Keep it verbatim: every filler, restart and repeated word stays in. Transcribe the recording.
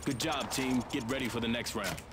Good job, team. Get ready for the next round.